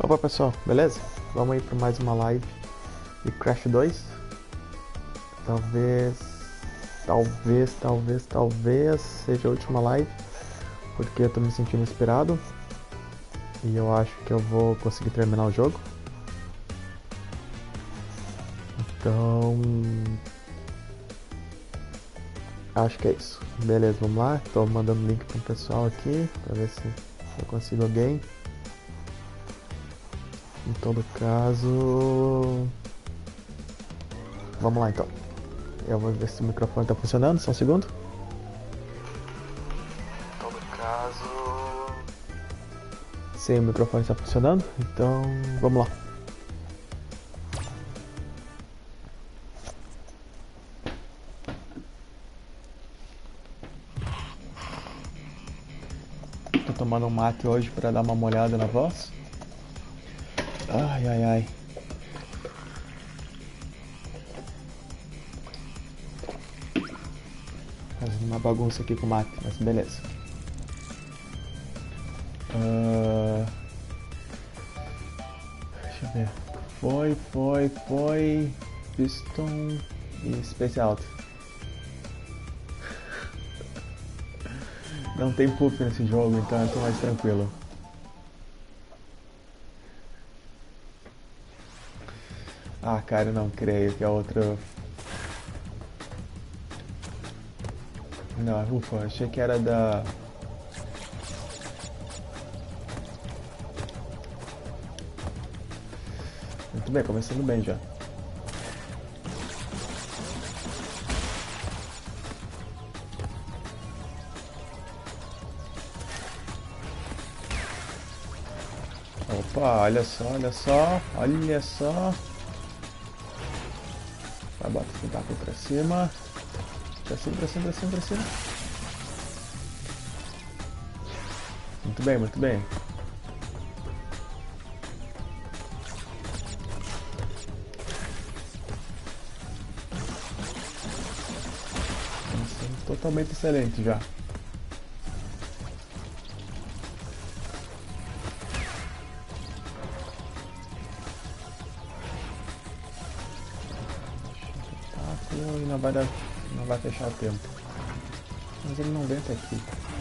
Opa pessoal, beleza? Vamos aí para mais uma live de Crash 2. Talvez seja a última live, porque eu tô me sentindo inspirado e eu acho que eu vou conseguir terminar o jogo. Então, acho que é isso. Beleza, vamos lá. Tô mandando link pro pessoal aqui para ver se eu consigo alguém. Em todo caso, vamos lá então. Eu vou ver se o microfone tá funcionando, só um segundo. Em todo caso, sim, o microfone está funcionando, então vamos lá. Tô tomando um mate hoje para dar uma molhada na voz. Ai, ai, ai. Fazendo uma bagunça aqui com o mate, mas beleza. Deixa eu ver. Foi. Piston e Space Out. Não tem puff nesse jogo, então eu tô mais tranquilo. Ah, cara, eu não creio que a outra... Não, ufa, achei que era da... Muito bem, começando bem já. Opa, olha só. Vai botar o tentáculo pra cima. Pra cima. Muito bem. Totalmente excelente já. E não vai fechar o tempo. Mas ele não vem até aqui.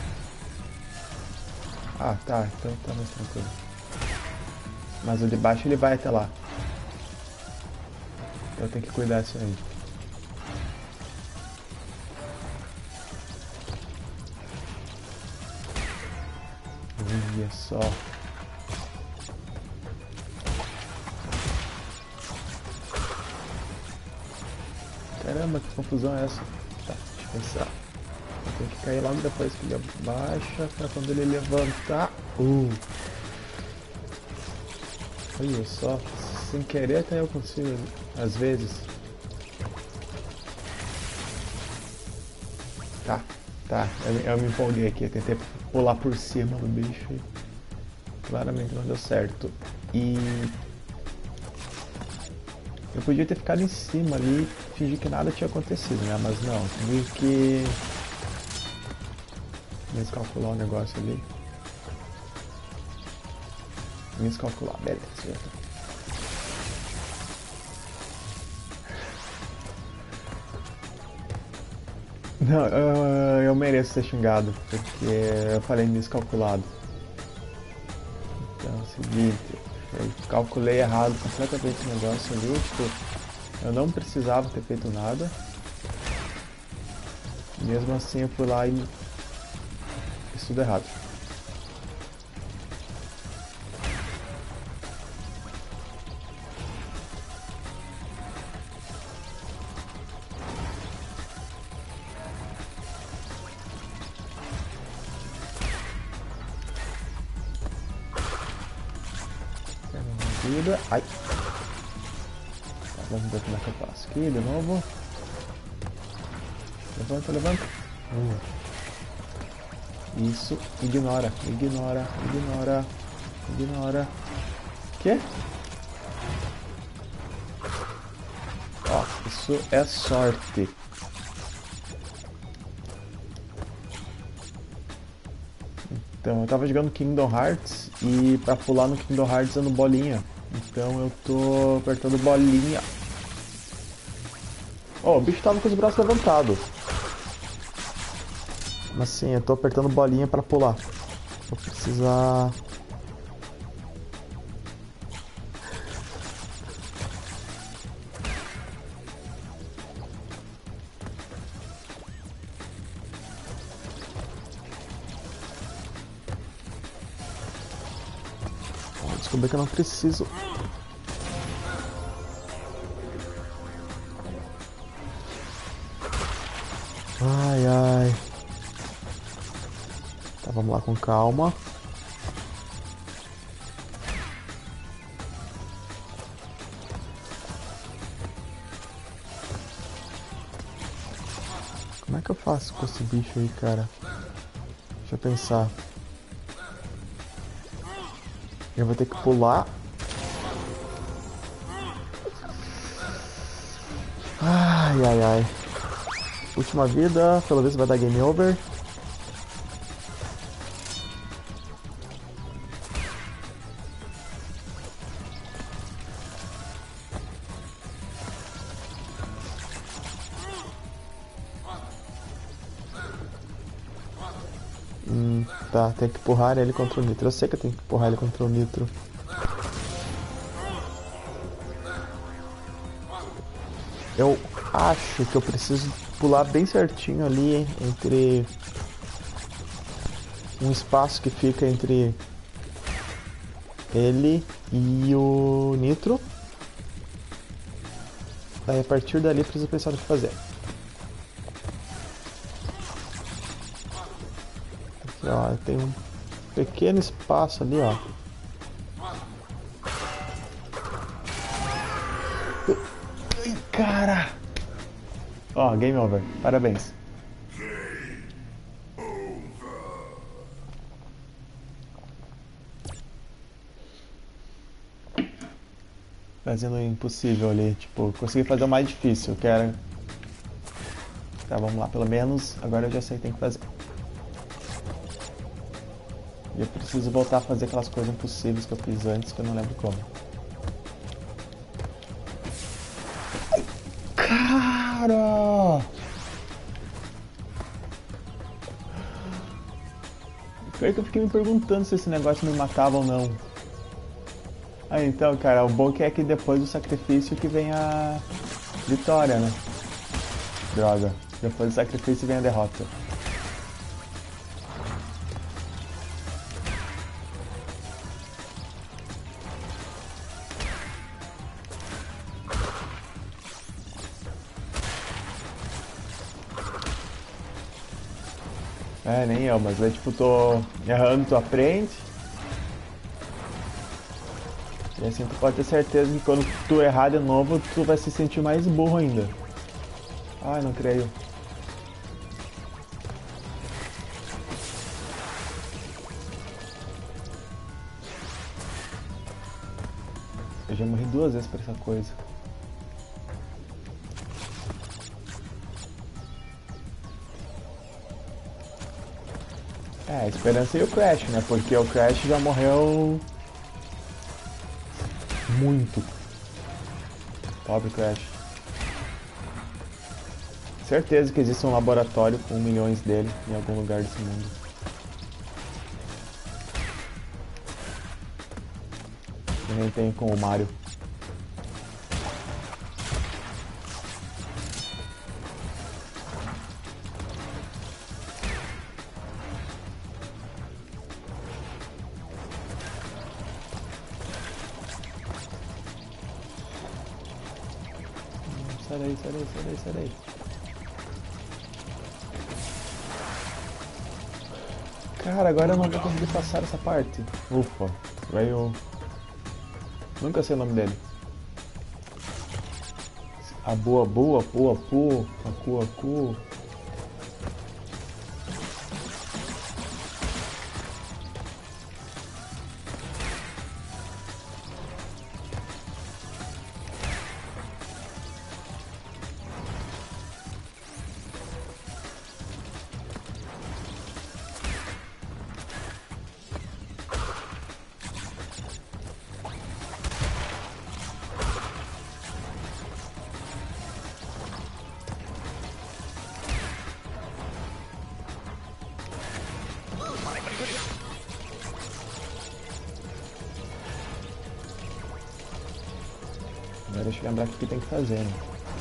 Ah, tá, então tá mais tranquilo. Mas o de baixo ele vai até lá. Então tem que cuidar disso aí. Olha só. Caramba, que confusão é essa? Tá, deixa eu pensar. Tem que cair logo depois que ele abaixa pra quando ele levantar. Olha só, sem querer até eu consigo, às vezes. Tá, eu me empolguei aqui, eu tentei pular por cima do bicho e claramente não deu certo. E eu podia ter ficado em cima ali e fingir que nada tinha acontecido, né? Mas não, tive que descalcular o negócio ali. Descalcular, beleza. Não, eu mereço ser xingado, porque eu falei descalculado. Então é o seguinte, eu calculei errado completamente o negócio ali, tipo, eu não precisava ter feito nada. Mesmo assim eu fui lá e fiz tudo errado. Vida. Ai. Tá, vamos ver como é que eu faço aqui de novo. Levanta. Isso, ignora. Quê? Ó, isso é sorte. Então, eu tava jogando Kingdom Hearts E pra pular no Kingdom Hearts usando bolinha. Então eu tô apertando bolinha. Ó, o bicho tava com os braços levantados. Mas sim, eu tô apertando bolinha pra pular. Vou precisar... Descobri que eu não preciso. Ai, ai. Tá, vamos lá com calma. Como é que eu faço com esse bicho aí, cara? Deixa eu pensar. Eu vou ter que pular. Ai, ai, ai. Última vida, pelo menos vai dar game over. Tá, tem que empurrar ele contra o Nitro. Eu sei que eu tenho que empurrar ele contra o Nitro. Eu acho que eu preciso pular bem certinho ali entre um espaço que fica entre ele e o Nitro. Daí a partir dali preciso pensar no que fazer. Aqui, ó, tem um pequeno espaço ali, ó. Ai, cara! Ó, game over. Parabéns. Fazendo o impossível ali, tipo, consegui fazer o mais difícil, que era... Tá, vamos lá, pelo menos agora eu já sei o que tem que fazer. E eu preciso voltar a fazer aquelas coisas impossíveis que eu fiz antes, que eu não lembro como. Cara! Pior que eu fiquei me perguntando se esse negócio me matava ou não. Ah, então, cara, o bom é que depois do sacrifício que vem a vitória, né? Droga. Depois do sacrifício vem a derrota. É, nem eu, mas aí tipo, tô errando, tu aprende. E assim tu pode ter certeza que quando tu errar de novo, tu vai se sentir mais burro ainda. Ai, não creio. Eu já morri 2 vezes por essa coisa. É, a esperança e o Crash, né? Porque o Crash já morreu muito. Pobre Crash. Certeza que existe um laboratório com milhões dele em algum lugar desse mundo. Que nem tem com o Mario. Sai daí, sai daí, sai daí, sai daí. Cara, agora eu não vou conseguir passar essa parte. Ufa, veio... Nunca sei o nome dele. Abu, Abu, Apu, Apu, Aku, Aku. Agora deixa eu lembrar o que tem que fazer, né?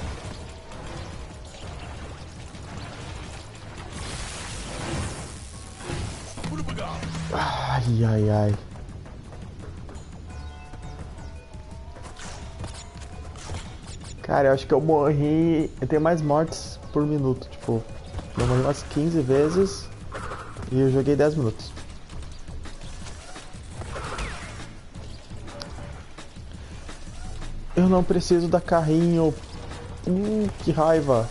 Ai, ai, ai. Cara, eu acho que eu morri... Eu tenho mais mortes por minuto, tipo... Eu morri umas 15 vezes e eu joguei 10 minutos. Eu não preciso dar carrinho. Que raiva.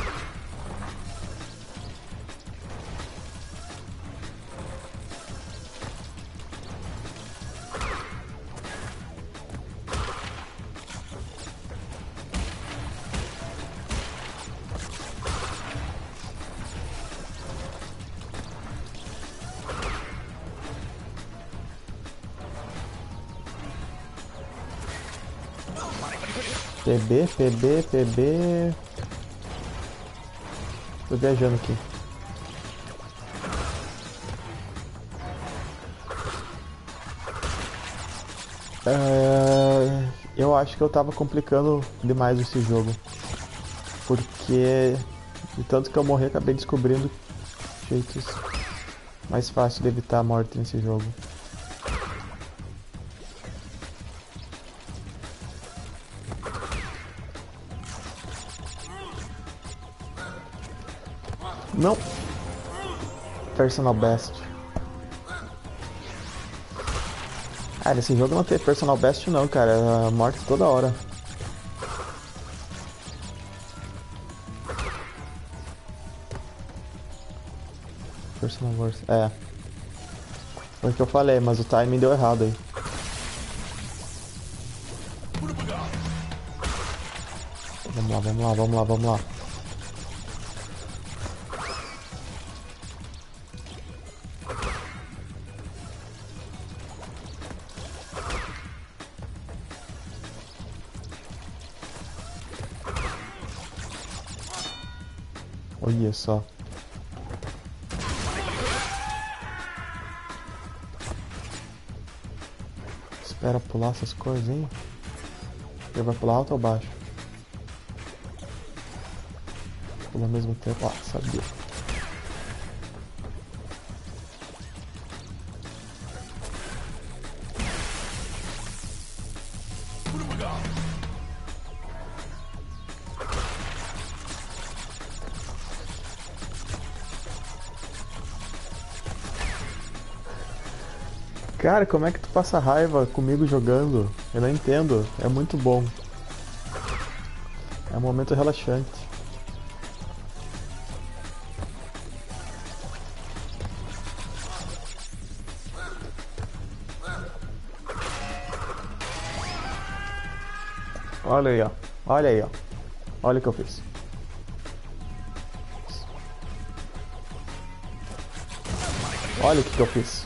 PB, PB, PB... Tô viajando aqui. Eu acho que eu tava complicando demais esse jogo. Porque... De tanto que eu morri, acabei descobrindo jeitos mais fáceis de evitar a morte nesse jogo. Não! Personal Best. Ah, nesse jogo não tem Personal Best não, cara. É morte toda hora. Personal Worst. É. Foi o que eu falei, mas o timing deu errado aí. Vamos lá, vamos lá, vamos lá, vamos lá. Olha só. Espera pular essas coisas, hein? Ele vai pular alto ou baixo? Pula ao mesmo tempo. Ah, sabia. Cara, como é que tu passa raiva comigo jogando? Eu não entendo. É muito bom. É um momento relaxante. Olha aí, ó. Olha aí, ó. Olha o que eu fiz. Olha o que eu fiz.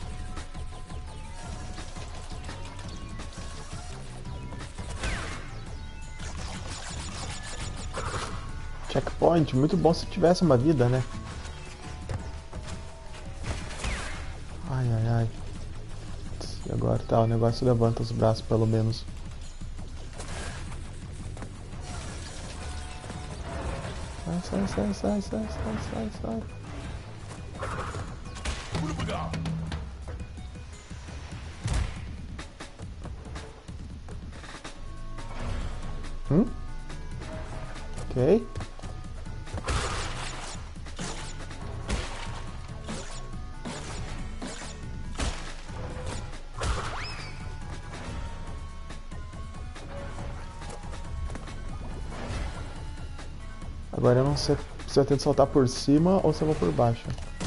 Checkpoint, muito bom se tivesse uma vida, né? Ai, ai, ai. E agora tá, o negócio levanta os braços pelo menos. Sai, sai, sai, sai, sai, sai, sai. Ok. Agora eu não sei se eu tento saltar por cima ou se eu vou por baixo.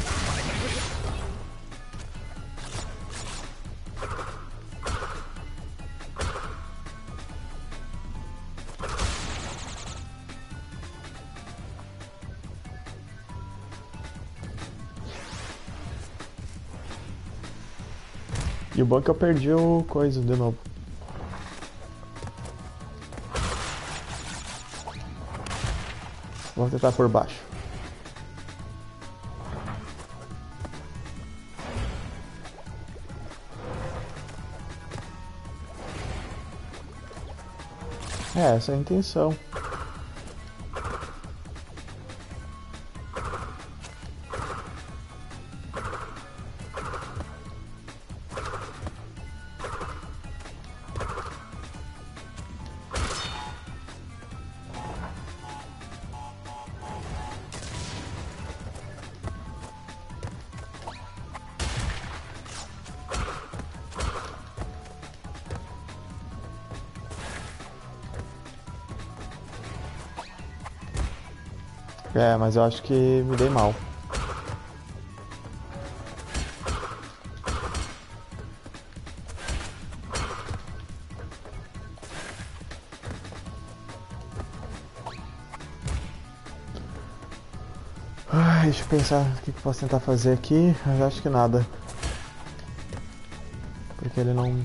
E o bom é que eu perdi o coisa de novo. Vamos tentar por baixo. É, essa é a intenção. É, mas eu acho que me dei mal. Ai, deixa eu pensar o que eu posso tentar fazer aqui. Mas acho que nada. Porque ele não...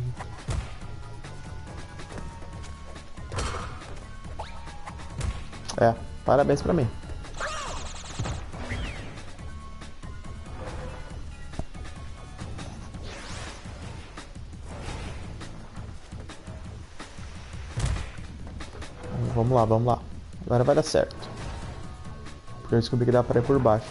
É, parabéns pra mim. Vamos lá, vamos lá. Agora vai dar certo. Porque eu descobri que dá pra ir por baixo.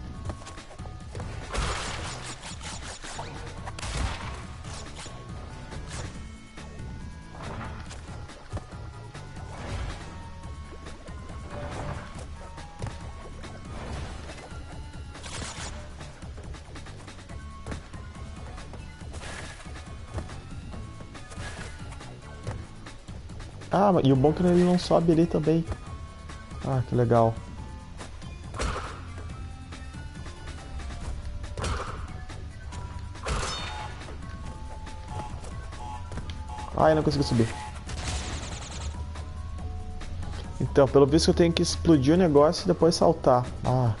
Ah, e o bom é que ele não sobe ali também. Ah, que legal. Ai, não consegui subir. Então, pelo visto eu tenho que explodir o negócio e depois saltar. Ah.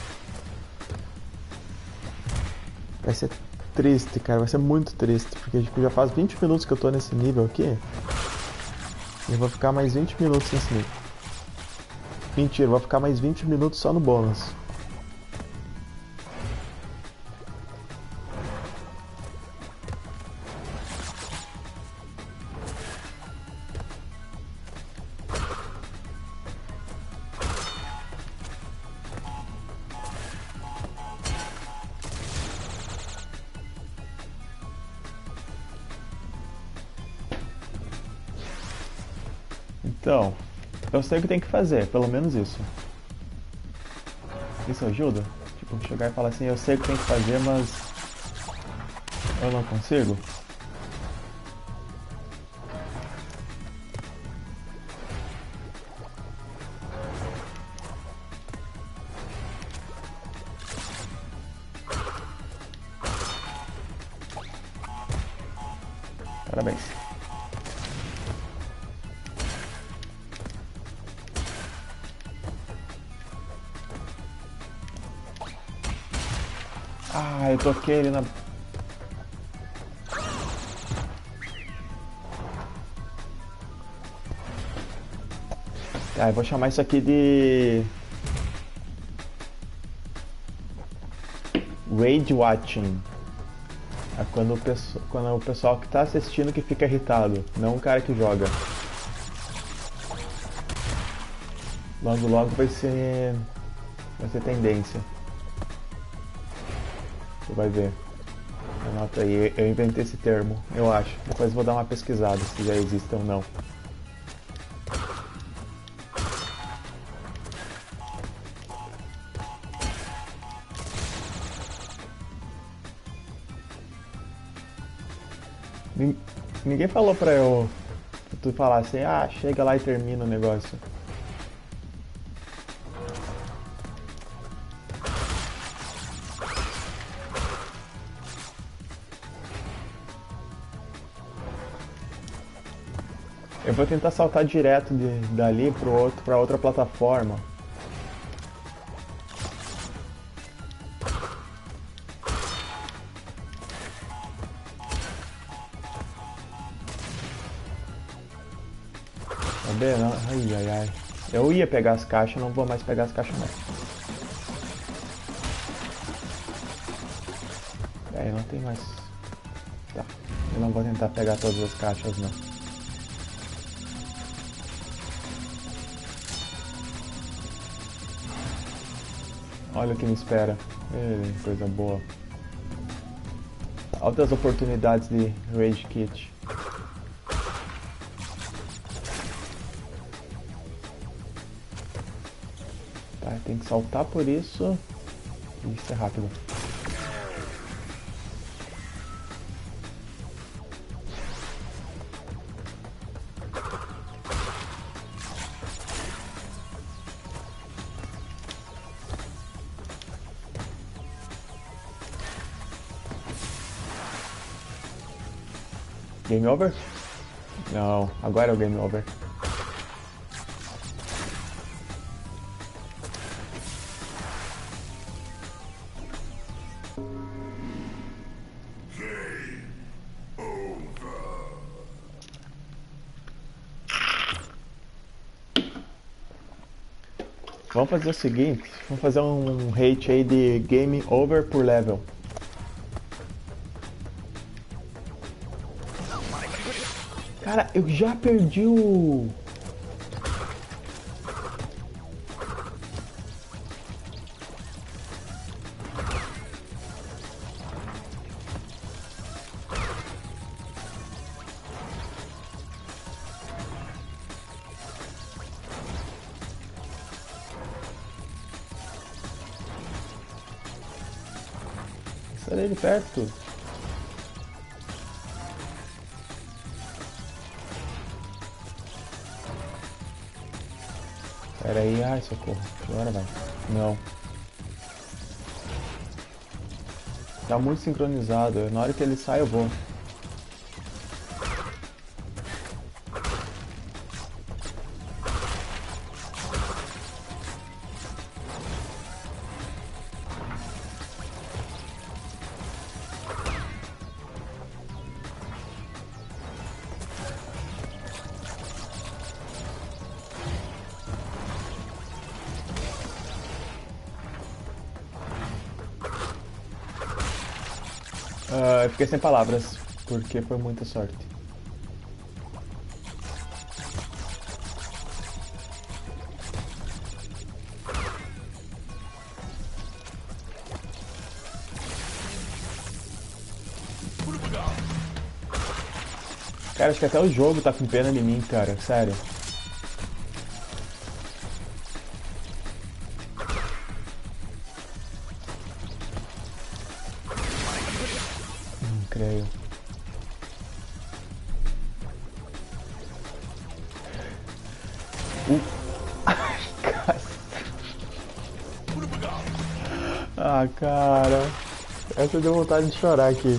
Vai ser triste, cara. Vai ser muito triste. Porque tipo, já faz 20 minutos que eu tô nesse nível aqui. E eu vou ficar mais 20 minutos nesse nível. Mentira, eu vou ficar mais 20 minutos só no bônus. Então, eu sei o que tem que fazer, pelo menos isso. Isso ajuda? Tipo, chegar e falar assim, eu sei o que tem que fazer, mas eu não consigo. Parabéns. Ah, eu toquei ele na... Tá, eu vou chamar isso aqui de... Rage Watching. É quando o pessoal que tá assistindo que fica irritado, não o cara que joga. Logo logo vai ser tendência. Você vai ver. Anota aí, eu inventei esse termo, eu acho. Depois vou dar uma pesquisada se já existe ou não. Ninguém falou pra tu falar assim, ah, chega lá e termina o negócio. Eu vou tentar saltar direto dali pra outra plataforma. Tá vendo? Ai, ai, ai. Eu ia pegar as caixas, não vou mais pegar as caixas mais. É, não tem mais. Tá. Eu não vou tentar pegar todas as caixas, não. Olha o que me espera. Coisa boa. Altas oportunidades de Rage Kit. Tá, tem que saltar por isso. Isso é rápido. Game over? Não, agora é o game over. Vamos fazer o seguinte, vamos fazer um rate aí de game over por level. Cara, eu já perdi o... Sai de perto. Pera aí, ai socorro. Agora vai. Não. Tá muito sincronizado. Na hora que ele sai eu vou. Eu fiquei sem palavras, porque foi muita sorte. Cara, acho que até o jogo tá com pena de mim, cara, sério. Creio. Ah, cara. Essa deu vontade de chorar aqui.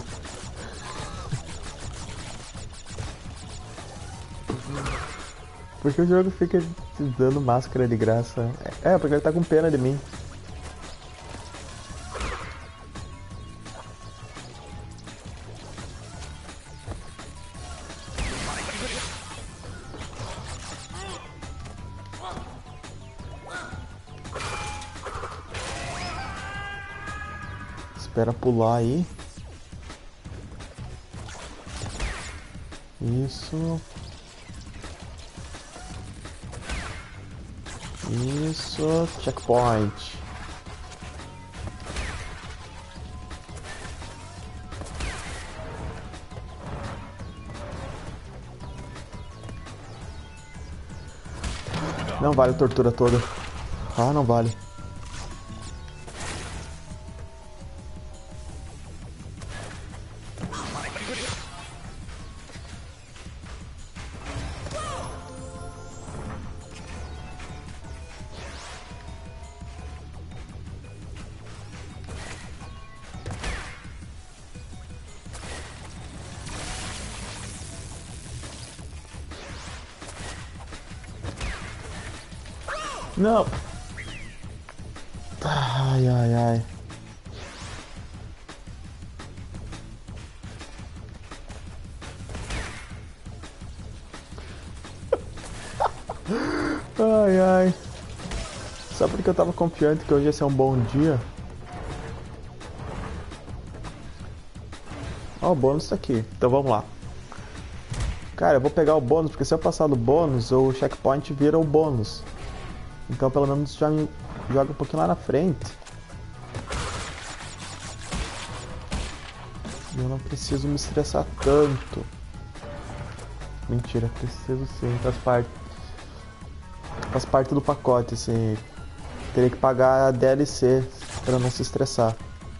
Porque o jogo fica te dando máscara de graça. É, porque ele tá com pena de mim. Espera pular aí. Isso. Isso. Checkpoint. Não vale a tortura toda. Ah, não vale. Não. Ai, ai, ai. Ai, ai. Só porque eu tava confiante que hoje ia ser um bom dia. Ó, o bônus tá aqui. Então vamos lá. Cara, eu vou pegar o bônus, porque se eu passar do bônus, o checkpoint vira o bônus. Então pelo menos já me joga um pouquinho lá na frente. Eu não preciso me estressar tanto. Mentira, preciso sim. Faz parte do pacote, assim. Teria que pagar a DLC pra não se estressar.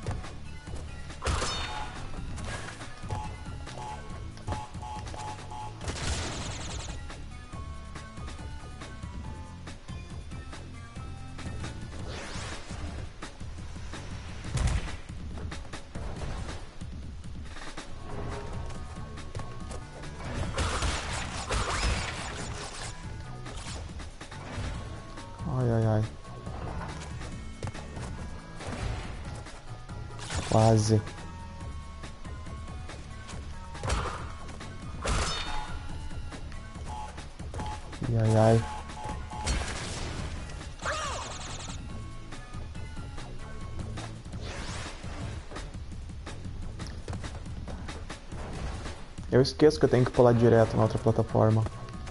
Ai, ai, ai. Quase. Ai, ai, ai. Eu esqueço que eu tenho que pular direto na outra plataforma.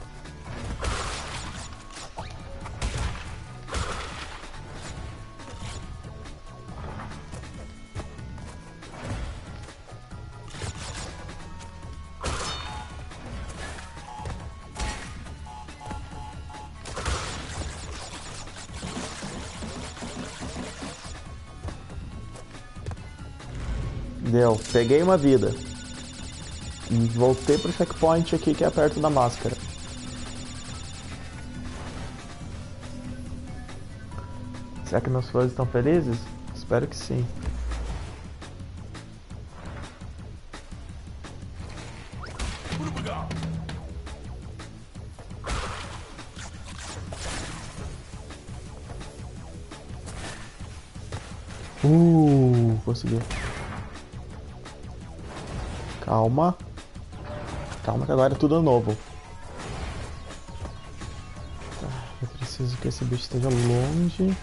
Deu. Peguei uma vida. E voltei pro checkpoint aqui que é perto da máscara. Será que meus fãs estão felizes? Espero que sim. Consegui. Calma. Calma que agora é tudo novo. Tá, eu preciso que esse bicho esteja longe.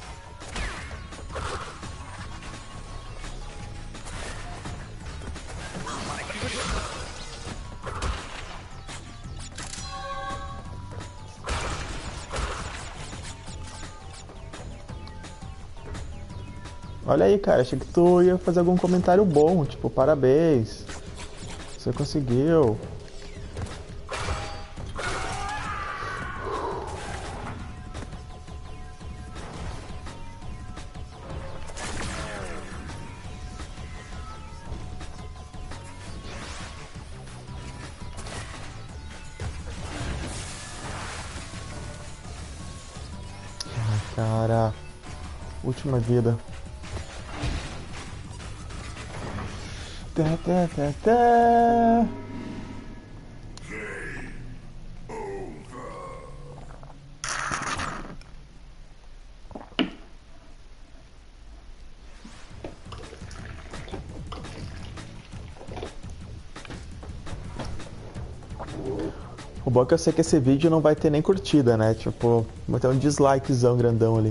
Olha aí, cara, achei que tu ia fazer algum comentário bom, tipo, parabéns. Você conseguiu. Ai, cara. Última vida. Tá, tá, tá, tá. O bom é que eu sei que esse vídeo não vai ter nem curtida, né? Tipo, vai ter um dislikezão grandão ali.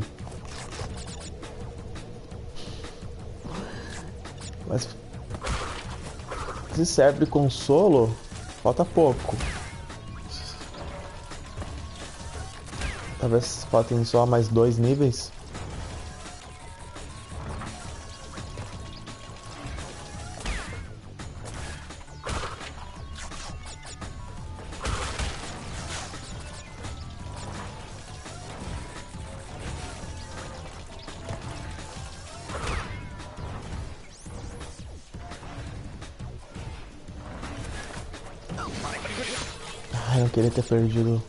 Mas se serve de consolo, falta pouco. Talvez faltem só mais 2 níveis. Ai, não queria ter perdido.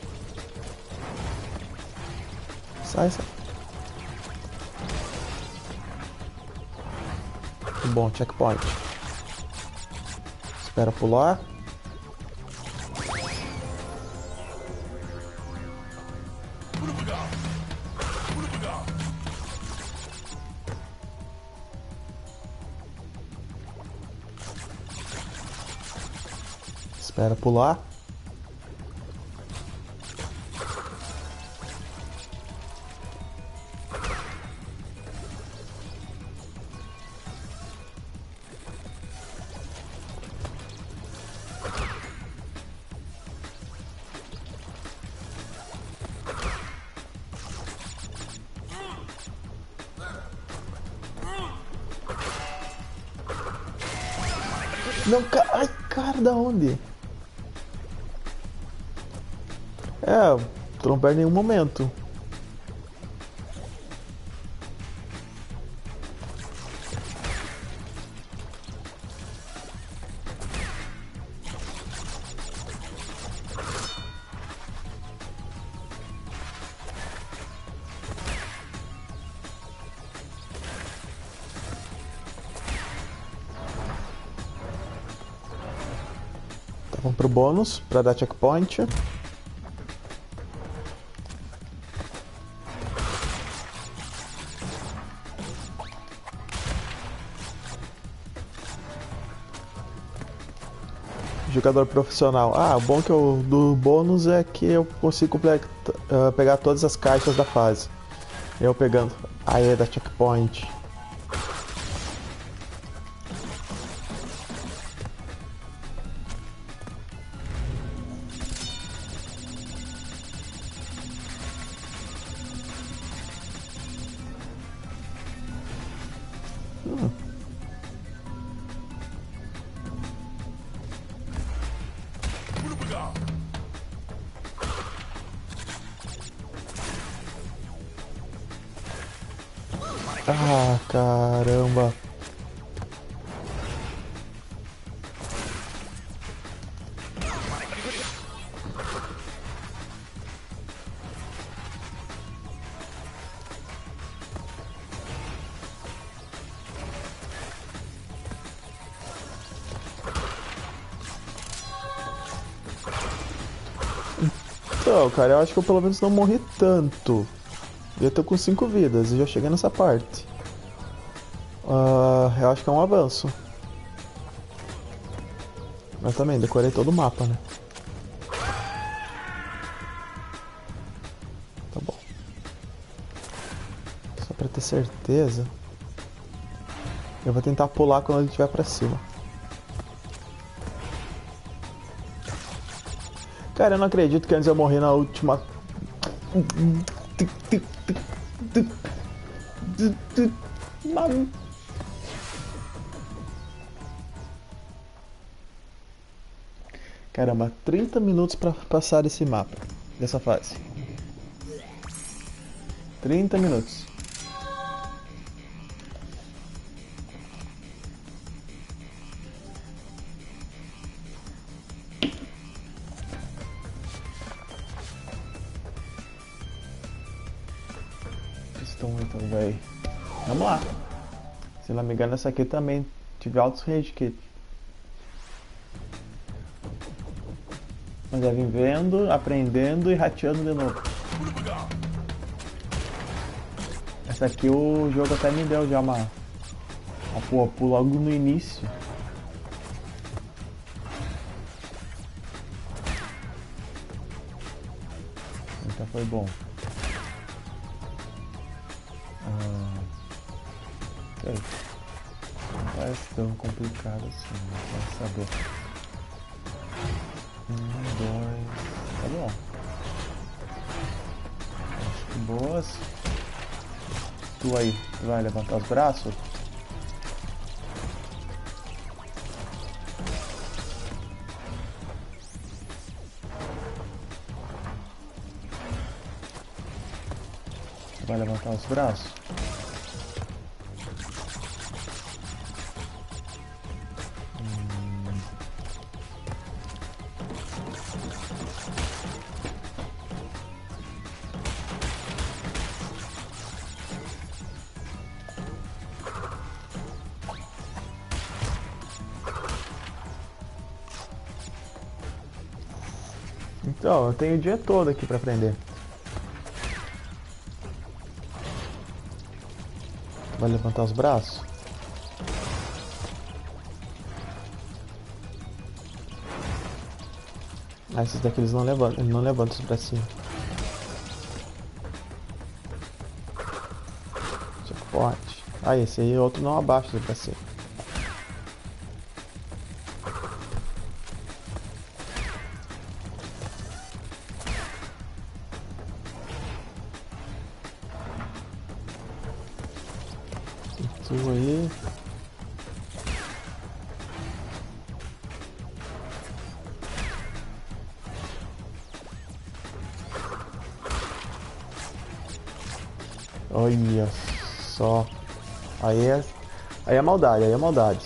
Sai, sai. Bom, checkpoint. Espera pular. Espera pular. Não, ai, cara, da onde? É, tu não perde nenhum momento. Tá, vamos pro bônus, pra dar checkpoint. Jogador profissional. Ah, o bom que eu, do bônus é que eu consigo pegar todas as caixas da fase. Eu pegando. Aí é da checkpoint. Ah, caramba. Então, cara, eu acho que eu pelo menos não morri tanto. Eu tô com 5 vidas e já cheguei nessa parte. Eu acho que é um avanço. Mas também, decorei todo o mapa, né? Tá bom. Só pra ter certeza. Eu vou tentar pular quando ele estiver pra cima. Cara, eu não acredito que antes eu morri na última... Caramba, 30 minutos pra passar esse mapa, dessa fase. 30 minutos. Estão então, velho. Vamos lá. Se não me engano, essa aqui também tive altos rage kit. Mas já vim vendo, aprendendo e rateando de novo. Essa aqui o jogo até me deu já uma pulo logo no início. Então foi bom. Não parece tão complicado assim, não pode saber. 1, 2, tá bom. Acho que boas. Tu aí, vai levantar os braços? Vai levantar os braços? Então, eu tenho o dia todo aqui pra aprender. Vai levantar os braços? Ah, esses daqui eles não levantam os bracinhos. Checkpoint. Ah, esse aí outro não abaixa os bracinhos. Tu aí. Olha só. Aí é maldade, aí é maldade.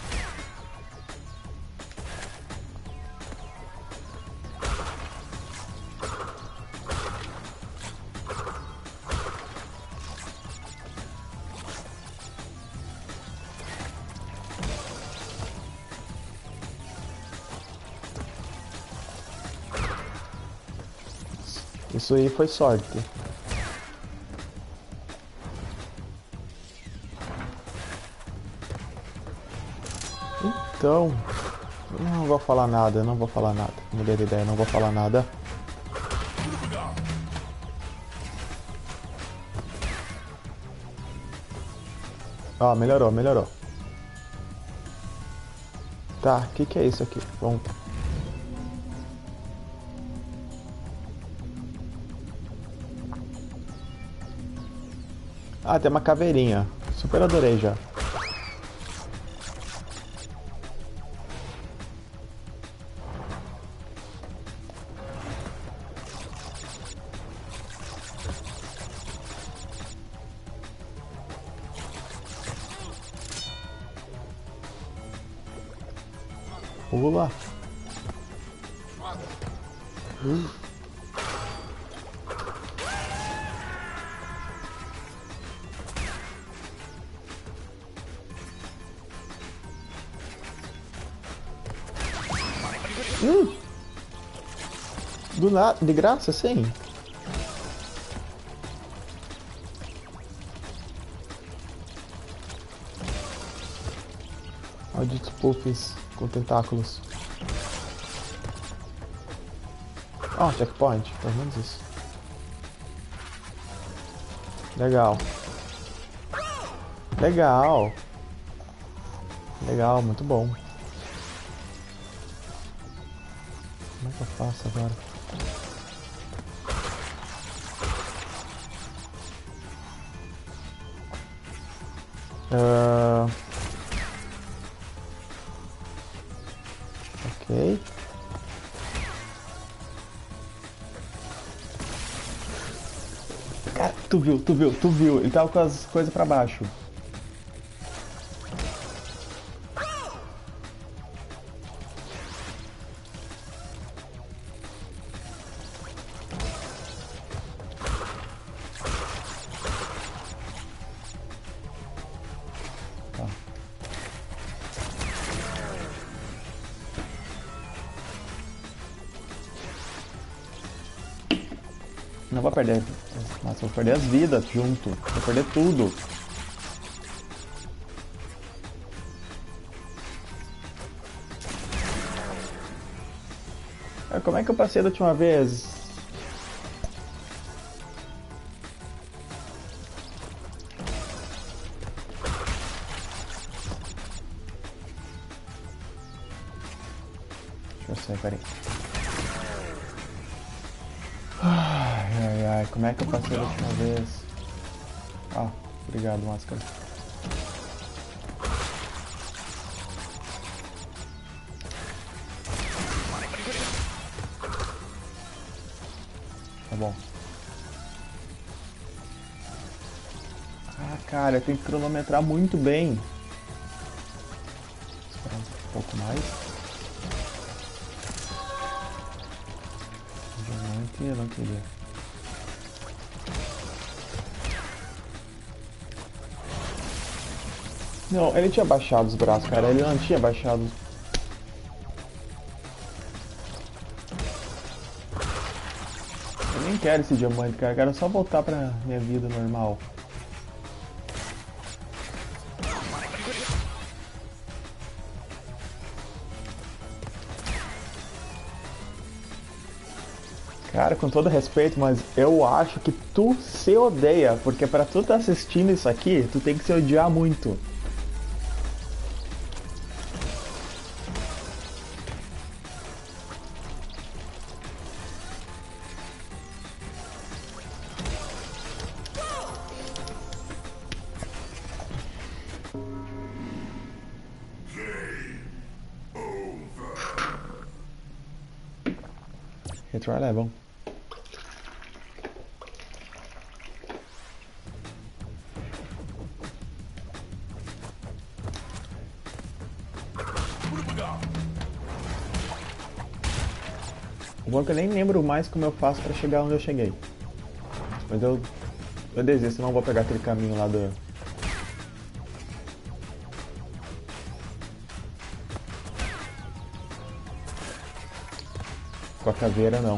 Isso aí foi sorte. Então, não vou falar nada, não vou falar nada. Mudei de ideia, não vou falar nada. Ó, melhorou, melhorou. Tá, o que é isso aqui? Bom. Ah, tem uma caveirinha. Super adorei já. Pula. Do nada, de graça, sim. Malditos puffs com tentáculos. Ah, checkpoint, pelo menos isso. Legal. Legal. Legal, muito bom. Como é que eu faço agora? Ok. Cara, tu viu. Ele tava com as coisas pra baixo. Tá. Não vou perder. Nossa, vou perder as vidas junto. Vou perder tudo. Como é que eu passei da última vez? Deixa eu sair, peraí. Ai, como é que eu passei da última vez? Ah, obrigado, máscara. Tá bom. Ah, cara, tem que cronometrar muito bem. Esperar um pouco mais. Eu não queria. Não, ele tinha baixado os braços, cara. Ele não tinha baixado. Eu nem quero esse diamante, cara. Eu quero só voltar pra minha vida normal. Cara, com todo respeito, mas eu acho que tu se odeia, porque pra tu tá assistindo isso aqui, tu tem que se odiar muito. Retro é bom. O bom é que eu nem lembro mais como eu faço pra chegar onde eu cheguei. Mas eu desisto, eu não vou pegar aquele caminho lá do... Com a caveira, não.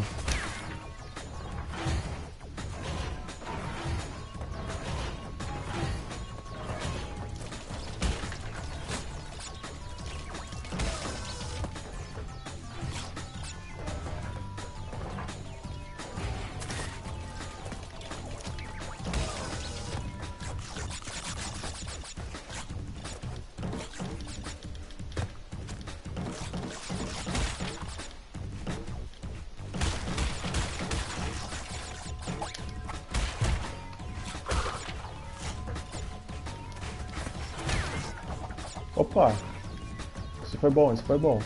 Opa! Isso foi bom, isso foi bom.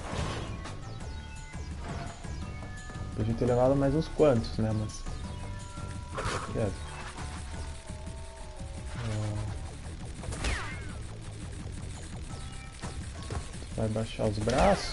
Podia ter levado mais uns quantos, né, mas... Vai baixar os braços.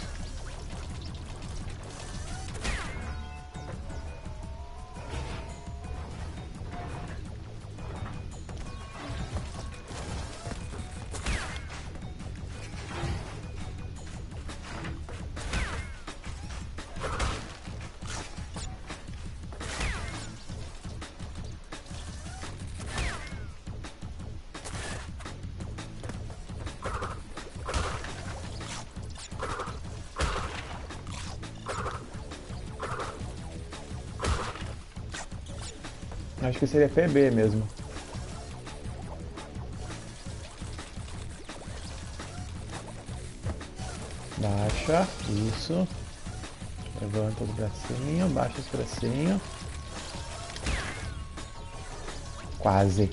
Acho que seria PB mesmo. Baixa, isso. Levanta os bracinhos, baixa os bracinhos. Quase.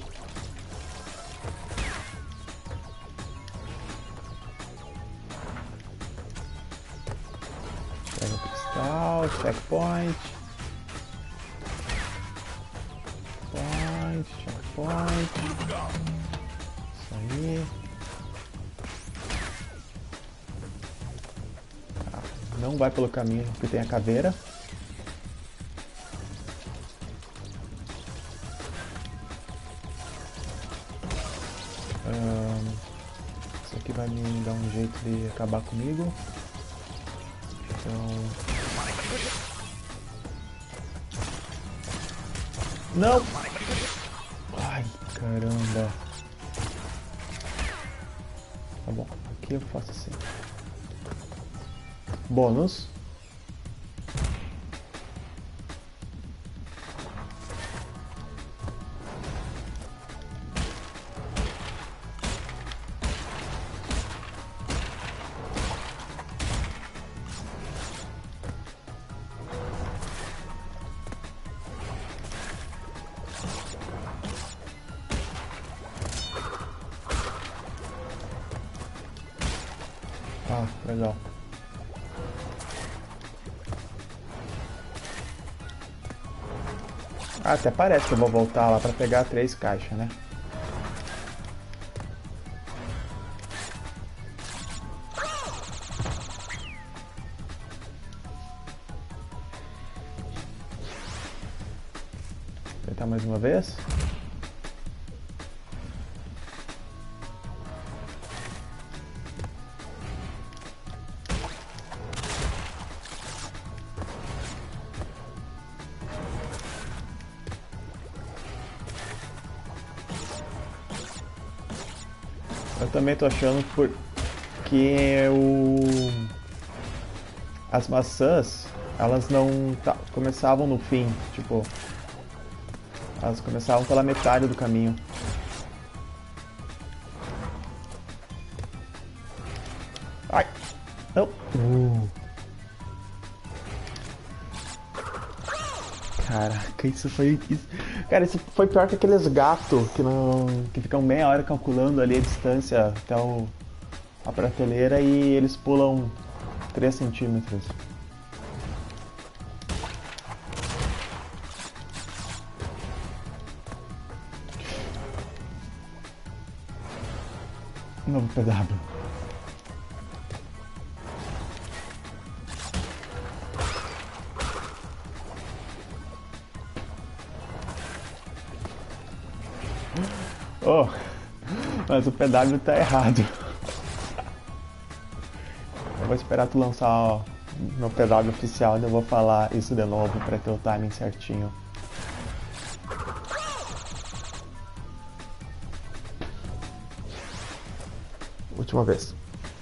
Pega o cristal, checkpoint. Checkpoint. Isso aí. Tá. Não vai pelo caminho que tem a caveira. Isso aqui vai me dar um jeito de acabar comigo. Então... Não! Ai, caramba. Tá bom, aqui eu faço assim. Bônus. Ah, legal. Ah, até parece que eu vou voltar lá pra pegar 3 caixas, né? Vou tentar mais uma vez. Eu também tô achando porque as maçãs, elas não começavam no fim, tipo, elas começavam pela metade do caminho. Ai! Não! Caraca, isso foi... Cara, isso foi pior que aqueles gatos que ficam meia hora calculando ali a distância até a prateleira e eles pulam 3 centímetros. Novo PW. Mas o PW tá errado. Eu vou esperar tu lançar ó, meu PW oficial e eu vou falar isso de novo pra ter o timing certinho. Última vez.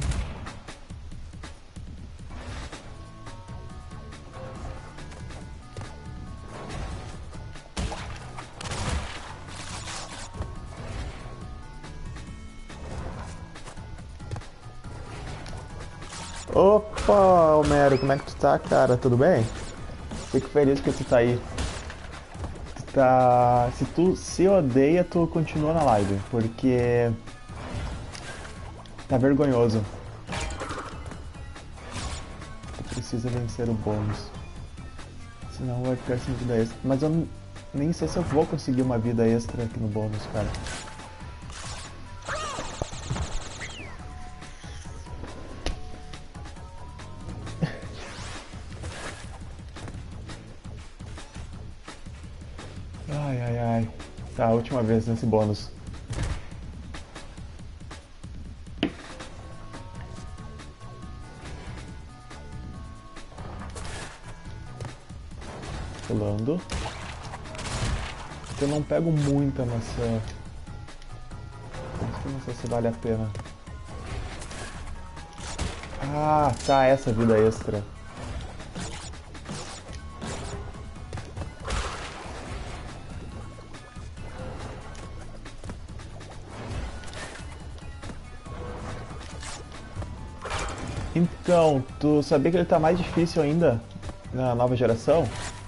Opa, Homero, como é que tu tá, cara? Tudo bem? Fico feliz que tu tá aí. Tu tá... Se tu se odeia, tu continua na live, porque tá vergonhoso. Tu precisa vencer o bônus. Senão vai ficar sem vida extra. Mas eu nem sei se eu vou conseguir uma vida extra aqui no bônus, cara. Ai, ai, ai. Tá, a última vez nesse bônus. Pulando. Eu não pego muita maçã. Não sei se vale a pena. Ah, tá, essa vida extra. Então, tu sabia que ele tá mais difícil ainda na nova geração?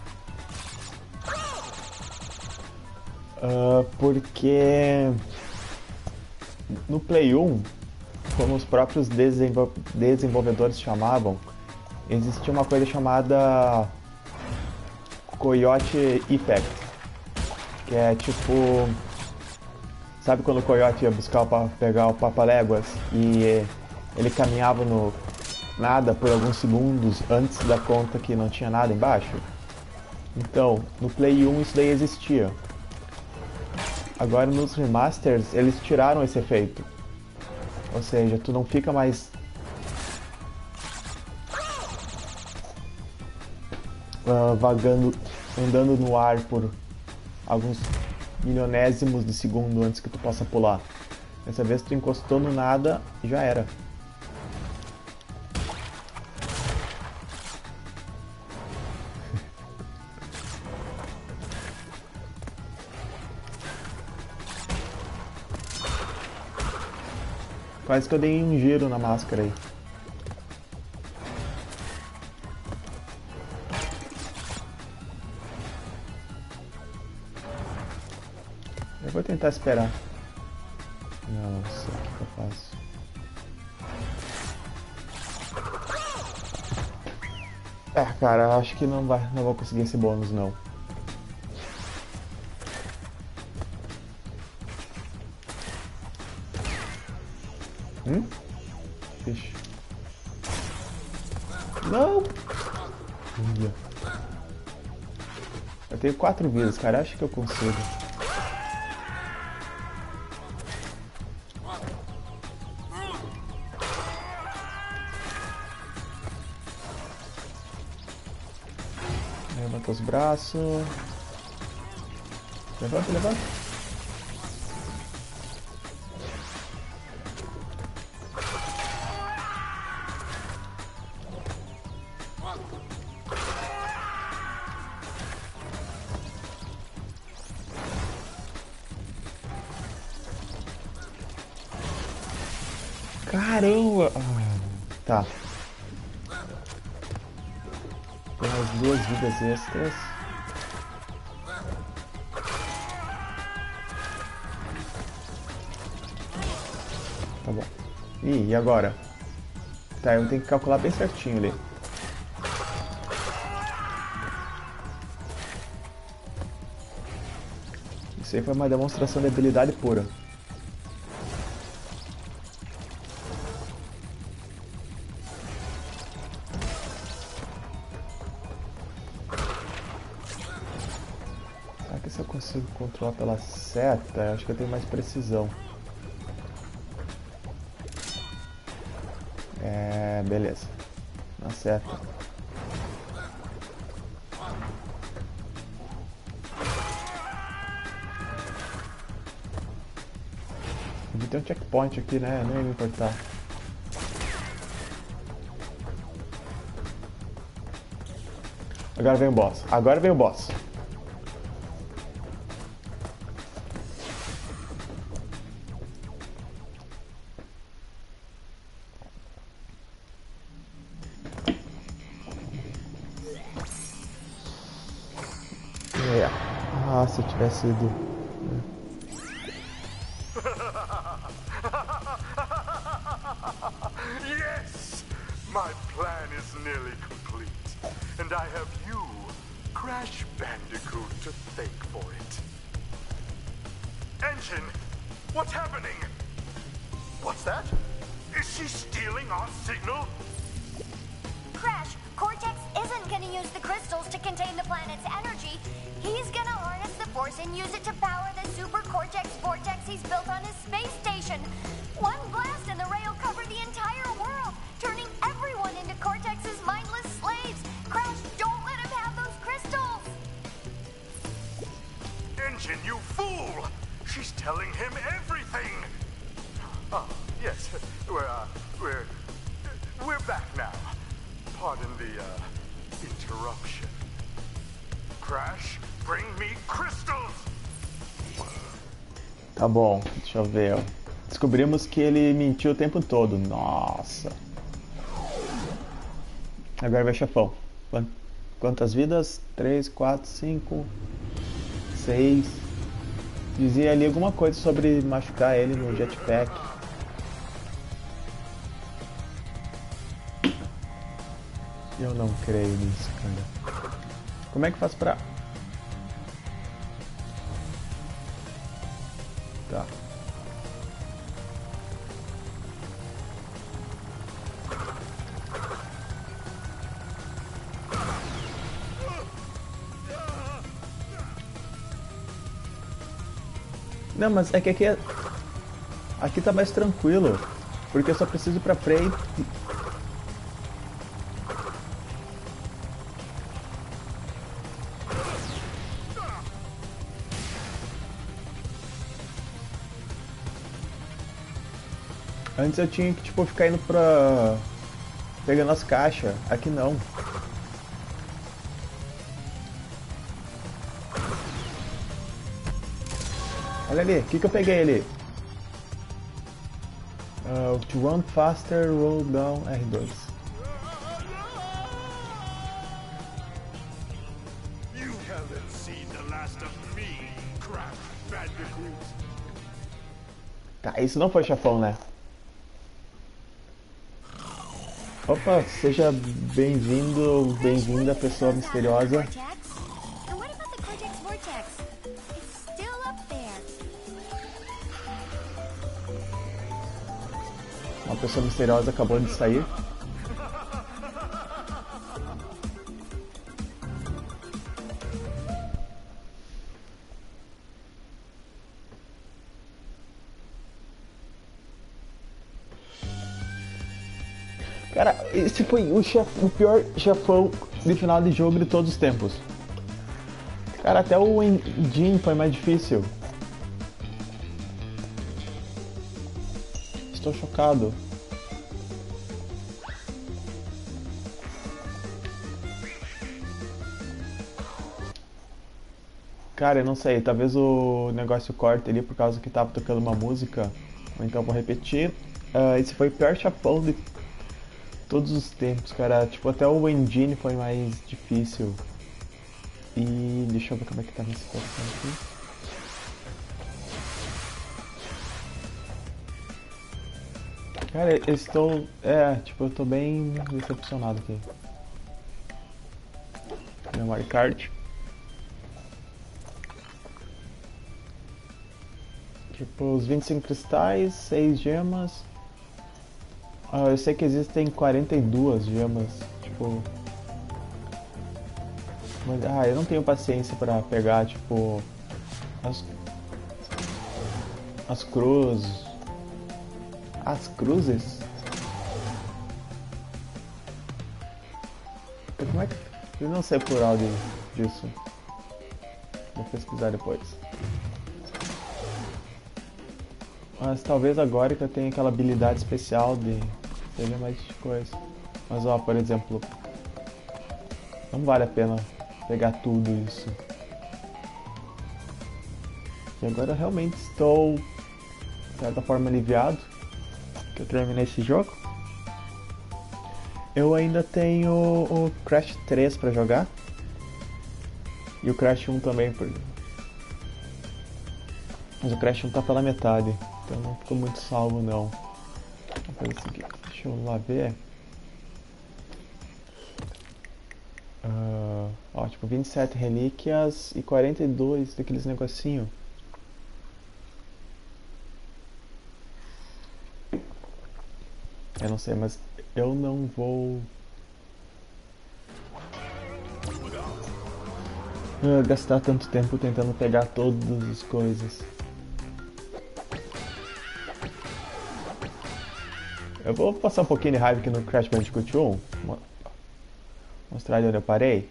Porque no Play 1, como os próprios desenvolvedores chamavam, existia uma coisa chamada Coyote Effect, que é tipo... Sabe quando o Coyote ia buscar pegar o Papaléguas e ele caminhava no nada por alguns segundos antes da conta que não tinha nada embaixo? Então, no Play 1 isso daí existia. Agora nos remasters eles tiraram esse efeito. Ou seja, tu não fica mais vagando, andando no ar por alguns milionésimos de segundo antes que tu possa pular. Dessa vez tu encostou no nada e já era. Quase que eu dei um giro na máscara aí. Eu vou tentar esperar. Nossa, o que eu faço? Cara, acho que não vou conseguir esse bônus não. Ixi. Não! Eu tenho 4 vidas, cara. Acho que eu consigo. Levanta os braços. Levanta, levanta. Caramba! Tá. Tem mais 2 vidas extras. Tá bom. E agora? Tá, eu tenho que calcular bem certinho ali. Isso aí foi uma demonstração de habilidade pura. Se eu consigo controlar pela seta, acho que eu tenho mais precisão. beleza. Acerta. Tem um checkpoint aqui, né? Não ia me importar. Agora vem o boss. Agora vem o boss. É. Ah, se eu tivesse ido. Yes! My plan is nearly complete. And I have you, Crash Bandicoot, to thank for it. Engine! What's happening? What's that? Is she stealing our signal? Crash, Cortex isn't gonna use the crystals to contain the planet's energy. He's gonna harness the force and use it to power the Super Cortex vortex he's built on his space station. One blast and the ray will cover the entire world, turning everyone into Cortex's mindless slaves. Crash, don't let him have those crystals! Engine, you fool! She's telling him everything! Oh, yes, we're back now. Pardon the, interruption. Crash, bring me crystals! Tá bom, deixa eu ver. Descobrimos que ele mentiu o tempo todo. Nossa. Agora vai chefão. Quantas vidas? 3, 4, 5, 6. Dizia ali alguma coisa sobre machucar ele no jetpack. Eu não creio nisso, cara. Como é que faz pra... Tá. Não, mas é que aqui tá mais tranquilo, porque eu só preciso ir pra Prey. Antes eu tinha que tipo ficar indo pra... pegando as caixas, aqui não. Olha ali, o que eu peguei ali? To run faster, roll down R2. You haven't seen the last of me, Crash Bandicoot. Tá, isso não foi chefão, né? Opa, seja bem-vindo ou bem-vinda, pessoa misteriosa. Uma pessoa misteriosa acabou de sair. Cara, esse foi o pior chefão de final de jogo de todos os tempos. Cara, até o Engine foi mais difícil. Estou chocado. Cara, eu não sei, talvez o negócio corte ali por causa que tava tocando uma música. Ou então vou repetir. Esse foi o pior chefão de todos os tempos, cara. Tipo, até o Engine foi mais difícil. E deixa eu ver como é que tá a minha situação aqui. Cara, eu estou... eu tô bem decepcionado aqui. Memory card. Tipo, os 25 cristais, 6 gemas. Eu sei que existem 42 gemas, tipo... Mas, eu não tenho paciência pra pegar, tipo... As cruzes. As cruzes? Como é que... Eu não sei plural disso. Vou pesquisar depois. Mas talvez agora que eu tenha aquela habilidade especial de... seja mais coisa. Mas ó, por exemplo... não vale a pena pegar tudo isso. E agora eu realmente estou... de certa forma aliviado. Que eu terminei esse jogo. Eu ainda tenho o Crash 3 pra jogar. E o Crash 1 também. Mas o Crash 1 tá pela metade. Então não ficou muito salvo não. Vamos fazer o seguinte. Deixa eu lá ver. Ó, tipo 27 relíquias e 42 daqueles negocinho. Eu não sei, mas eu não vou gastar tanto tempo tentando pegar todas as coisas. Eu vou passar um pouquinho de raiva aqui no Crash Bandicoot 1. Mostrar onde eu parei.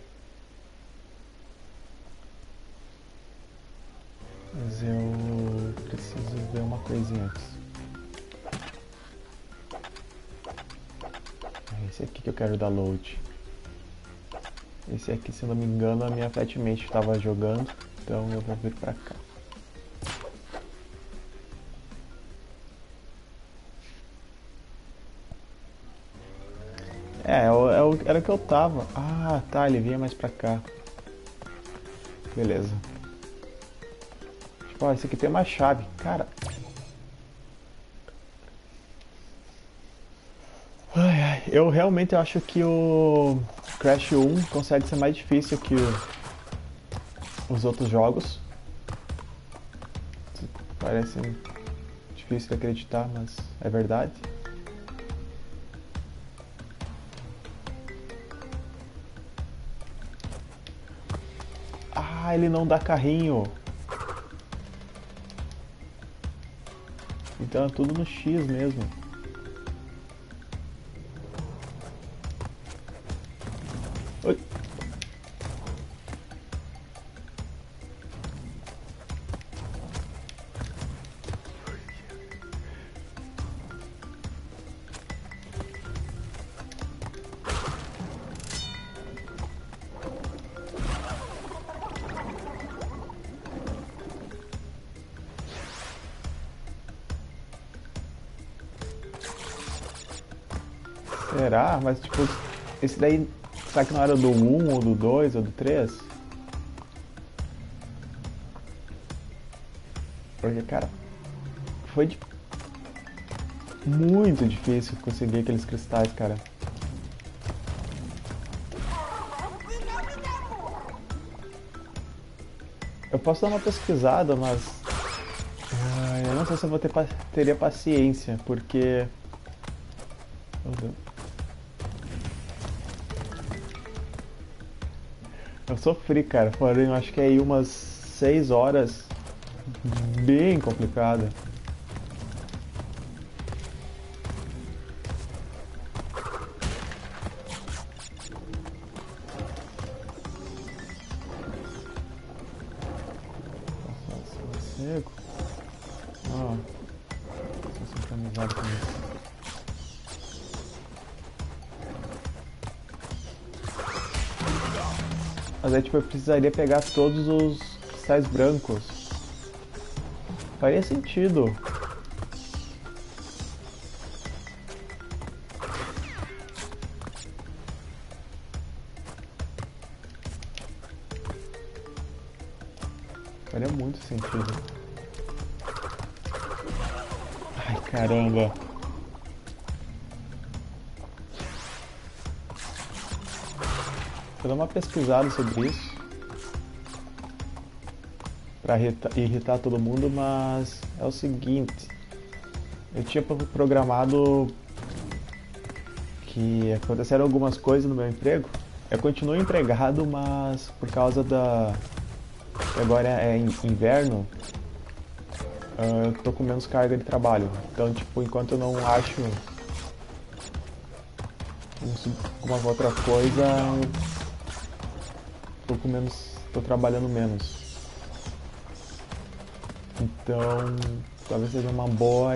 Mas eu preciso ver uma coisinha antes. Esse aqui que eu quero download. Esse aqui, se eu não me engano, a minha Flatmate estava jogando. Então eu vou vir pra cá. Era o que eu tava. Ah, tá, ele vinha mais pra cá. Beleza. Tipo, ó, esse aqui tem uma chave. Cara. Eu realmente acho que o Crash 1 consegue ser mais difícil que os outros jogos. Parece difícil de acreditar, mas é verdade. Ah, ele não dá carrinho. Então é tudo no X mesmo. Oi. Será? Mas tipo, esse daí, será que não era do 1 ou do 2 ou do 3? Porque, cara, foi muito difícil conseguir aqueles cristais, cara. Eu posso dar uma pesquisada, mas eu não sei se eu teria paciência, porque... Eu sofri, cara. Foram, eu acho que aí umas 6 horas bem complicada. Cego. Ó, tô sincronizado com isso. Mas aí tipo, eu precisaria pegar todos os cristais brancos. Faria sentido. Faria muito sentido. Ai, caramba. Vou dar uma pesquisada sobre isso pra irritar todo mundo, mas é o seguinte, eu tinha programado que aconteceram algumas coisas no meu emprego. Eu continuo empregado, mas por causa que agora é inverno, eu tô com menos carga de trabalho. Então, tipo, enquanto eu não acho Uma outra coisa, tô com menos, tô trabalhando menos. Então, talvez seja uma boa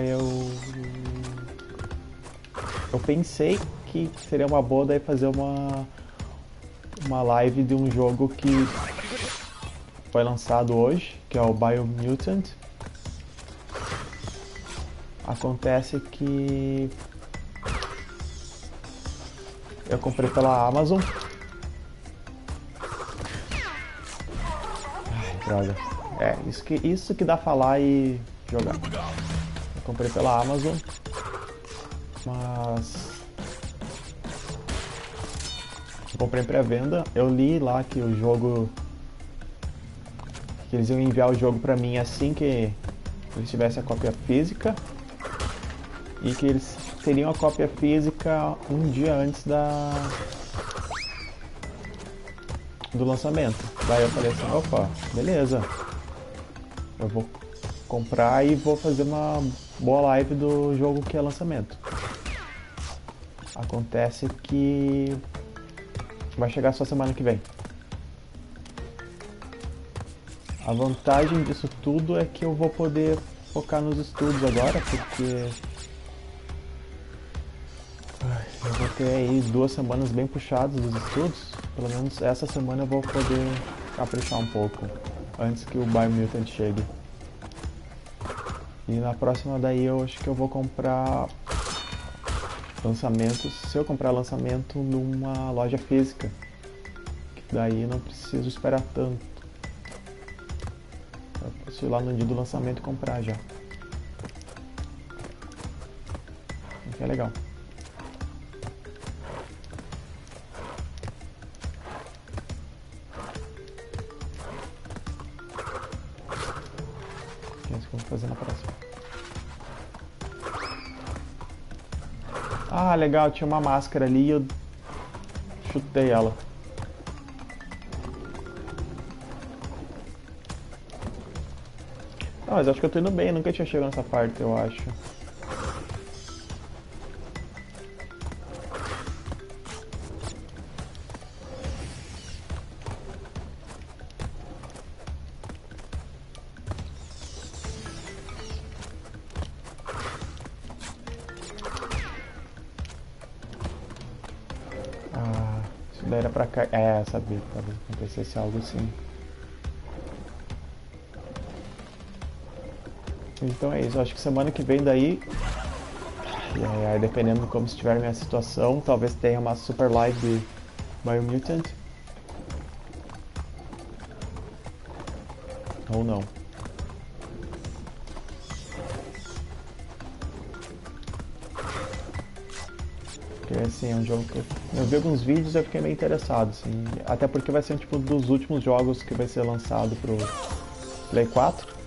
eu pensei que seria uma boa daí fazer uma live de um jogo que foi lançado hoje, que é o Biomutant. Acontece que eu comprei pela Amazon. Ai, droga. Isso que dá falar e jogar. Eu comprei pela Amazon, mas eu comprei em pré-venda. Eu li lá que o jogo, que eles iam enviar o jogo pra mim assim que eles tivessem a cópia física, e que eles teriam a cópia física um dia antes do lançamento. Daí eu falei assim, opa, beleza. Eu vou comprar e vou fazer uma boa live do jogo que é lançamento. Acontece que vai chegar só semana que vem. A vantagem disso tudo é que eu vou poder focar nos estudos agora, porque eu vou ter aí 2 semanas bem puxadas dos estudos. Pelo menos essa semana eu vou poder caprichar um pouco antes que o Biomutant chegue. E na próxima daí eu acho que eu vou comprar lançamentos, se eu comprar lançamento numa loja física, que daí eu não preciso esperar tanto. Eu posso ir lá no dia do lançamento e comprar já. O que é legal. É isso que eu vou fazer na próxima. Ah, legal, tinha uma máscara ali e eu chutei ela. Não, mas acho que eu tô indo bem, nunca tinha chegado nessa parte, eu acho. Ah, isso daí era pra cá. É, sabia que talvez acontecesse algo assim. Então é isso, acho que semana que vem daí, e aí, dependendo de como estiver a minha situação, talvez tenha uma super live de Biomutant. Ou não. Porque assim, é um jogo que eu vi alguns vídeos e eu fiquei meio interessado, assim. Até porque vai ser um tipo dos últimos jogos que vai ser lançado pro Play 4.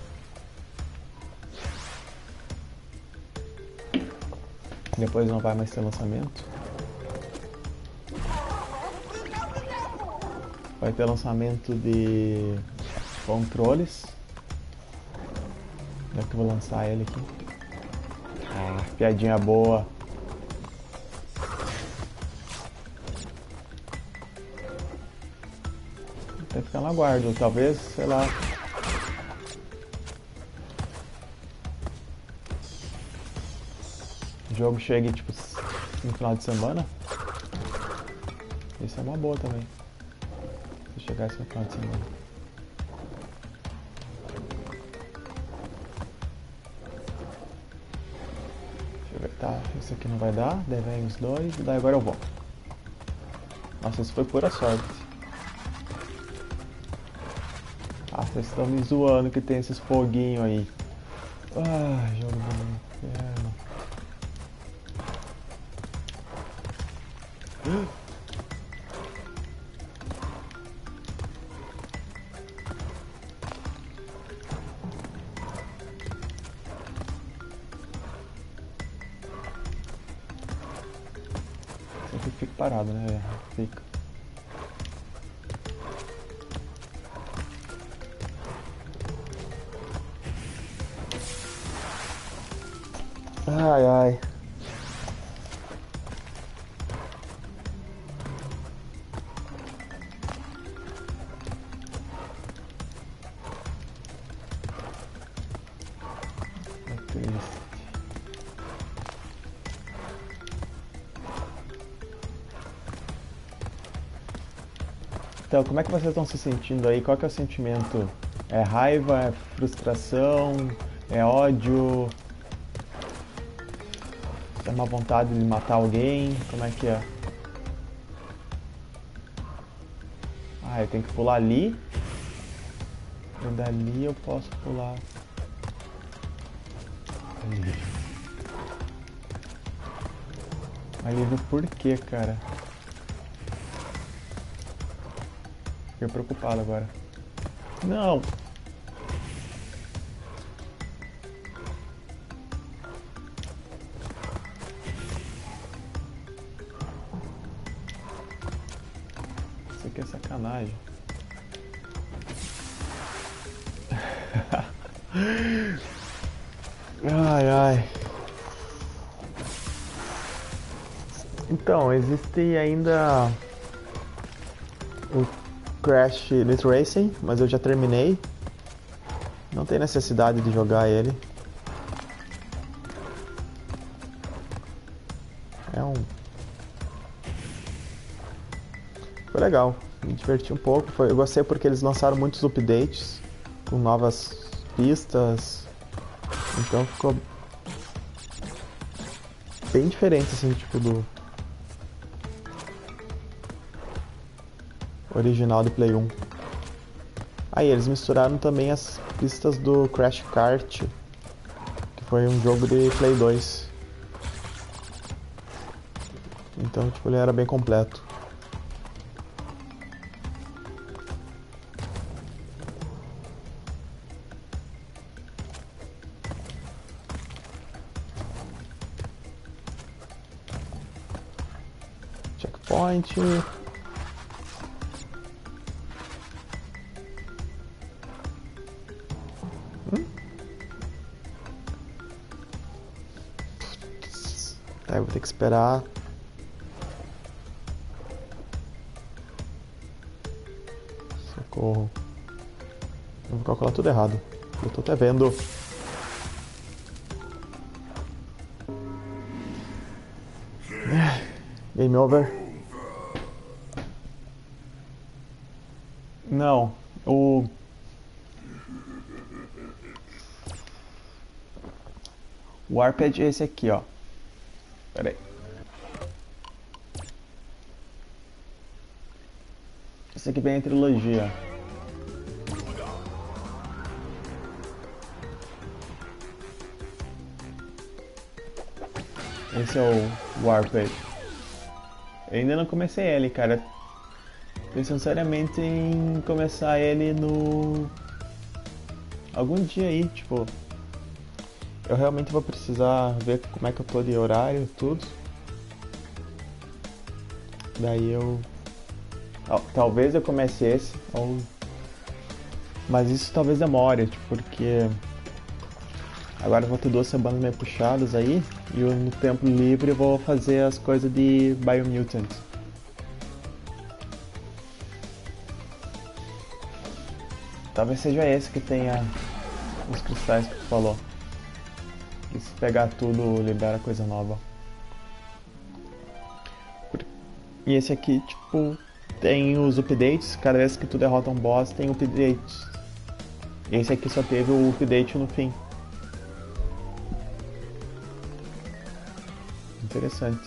Depois não vai mais ter lançamento. Vai ter lançamento de controles. Já que eu vou lançar ele aqui. Ah, piadinha boa. Vai ficar na guarda, ou talvez, sei lá. O jogo chegue tipo no final de semana. Isso é uma boa também. Se chegasse no final de semana. Deixa eu ver, tá, esse aqui não vai dar, daí vem os dois, daí agora eu vou. Nossa, isso foi pura sorte. Ah, vocês estão me zoando que tem esses foguinhos aí. Ah, jogo do inferno. Sempre fico parado, né? Fica. Ai, ai. Então, como é que vocês estão se sentindo aí? Qual que é o sentimento? É raiva? É frustração? É ódio? É uma vontade de matar alguém? Como é que é? Ah, eu tenho que pular ali. E dali eu posso pular ali. Alívio por quê, cara? Fiquei preocupado agora. Não! Isso aqui é sacanagem. Ai, ai. Então, existe ainda o Crash Elite Racing, mas eu já terminei. Não tem necessidade de jogar ele. Foi legal, me diverti um pouco. Eu gostei porque eles lançaram muitos updates com novas pistas. Então ficou bem diferente assim, tipo do original do Play 1. Aí eles misturaram também as pistas do Crash Kart, que foi um jogo de Play 2. Então tipo, ele era bem completo. Checkpoint. Tá, eu vou ter que esperar. Socorro. Eu vou calcular tudo errado. Eu tô até vendo. Game over. Não, o Warped é esse aqui, ó. Pera aí. Esse aqui vem a trilogia. Esse é o Warped. Eu ainda não comecei ele, cara. Pensando seriamente em começar ele no... algum dia aí, tipo... Eu realmente vou precisar ver como é que eu tô de horário e tudo. Daí eu... talvez eu comece esse, ou... mas isso talvez demore, tipo, porque... agora eu vou ter 2 semanas meio puxadas aí. E eu, no tempo livre eu vou fazer as coisas de Biomutant. Talvez seja esse que tenha os cristais que tu falou. E se pegar tudo, libera coisa nova. E esse aqui, tipo, tem os updates. Cada vez que tu derrota um boss, tem updates. Esse aqui só teve o update no fim. Interessante.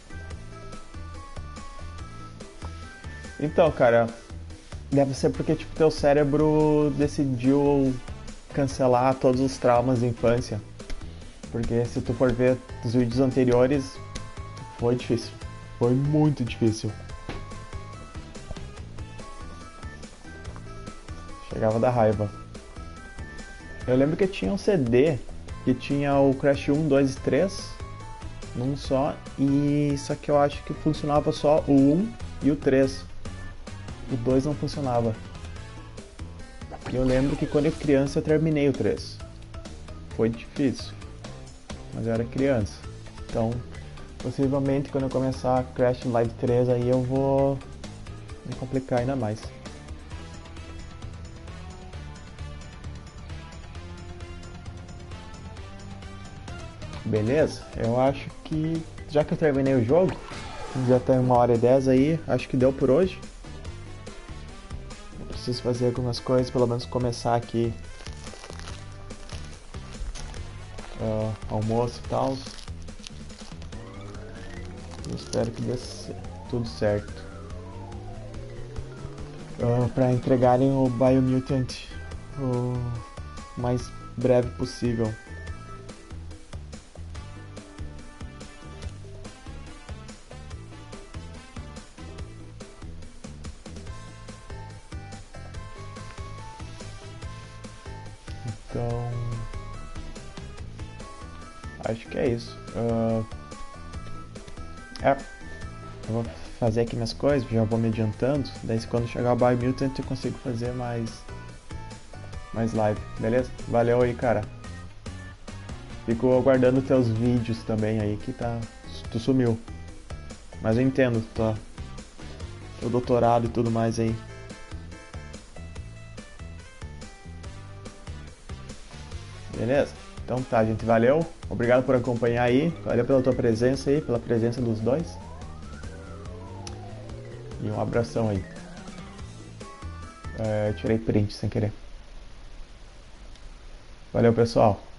Então, cara, deve ser porque tipo teu cérebro decidiu cancelar todos os traumas da infância. Porque se tu for ver os vídeos anteriores, foi difícil. Foi muito difícil. Chegava da raiva. Eu lembro que tinha um CD que tinha o Crash 1, 2 e 3 num só, e só que eu acho que funcionava só o 1 e o 3. O 2 não funcionava. E eu lembro que quando eu era criança eu terminei o 3. Foi difícil, mas eu era criança. Então, possivelmente quando eu começar Crash Live 3 aí eu vou me complicar ainda mais. Beleza? Eu acho que, já que eu terminei o jogo, já tem 1h10 aí, acho que deu por hoje. preciso fazer algumas coisas, pelo menos começar aqui almoço e tal. Eu espero que dê tudo certo. Para entregarem o Biomutant o mais breve possível. Então, acho que é isso. Eu vou fazer aqui minhas coisas, já vou me adiantando. Daí quando chegar o Biomutant eu consigo fazer mais live, beleza? Valeu aí, cara. Fico aguardando teus vídeos também aí, que tu sumiu. Mas eu entendo, teu doutorado e tudo mais aí. Beleza? Então tá, gente, valeu. Obrigado por acompanhar aí. Valeu pela tua presença aí, pela presença dos dois. E um abração aí. Tirei print sem querer. Valeu, pessoal.